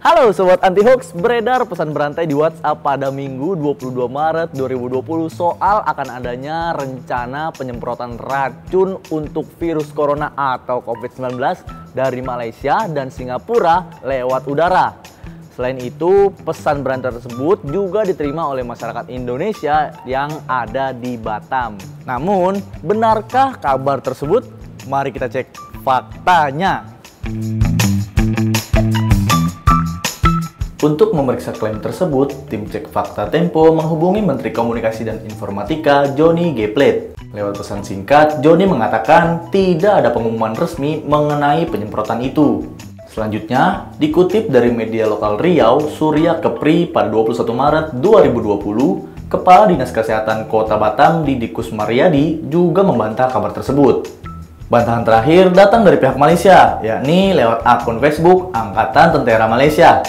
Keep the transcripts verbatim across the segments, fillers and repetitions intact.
Halo Sobat Anti Hoax, beredar pesan berantai di WhatsApp pada Minggu dua puluh dua Maret dua ribu dua puluh soal akan adanya rencana penyemprotan racun untuk virus corona atau covid sembilan belas dari Malaysia dan Singapura lewat udara. Selain itu, pesan berantai tersebut juga diterima oleh masyarakat Indonesia yang ada di Batam. Namun, benarkah kabar tersebut? Mari kita cek faktanya. Untuk memeriksa klaim tersebut, tim Cek Fakta Tempo menghubungi Menteri Komunikasi dan Informatika Johnny G. Plate. Lewat pesan singkat, Johnny mengatakan tidak ada pengumuman resmi mengenai penyemprotan itu. Selanjutnya, dikutip dari media lokal Riau, Surya Kepri pada dua puluh satu Maret dua ribu dua puluh, Kepala Dinas Kesehatan Kota Batam Didikus Mariadi juga membantah kabar tersebut. Bantahan terakhir datang dari pihak Malaysia, yakni lewat akun Facebook Angkatan Tentera Malaysia.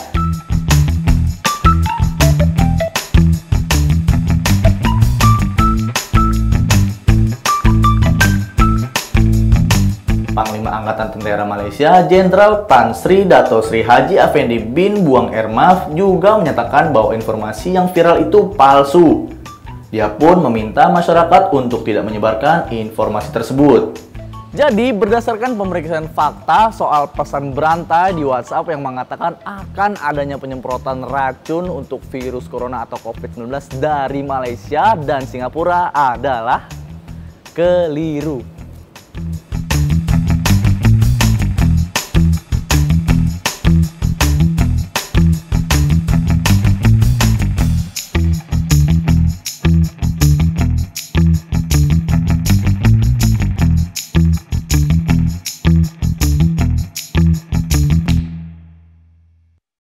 Panglima Angkatan Tentera Malaysia, Jenderal Tan Sri Dato Sri Haji Effendi bin Buang Ermaf juga menyatakan bahwa informasi yang viral itu palsu. Dia pun meminta masyarakat untuk tidak menyebarkan informasi tersebut. Jadi, berdasarkan pemeriksaan fakta soal pesan berantai di WhatsApp yang mengatakan akan adanya penyemprotan racun untuk virus corona atau covid sembilan belas dari Malaysia dan Singapura adalah keliru.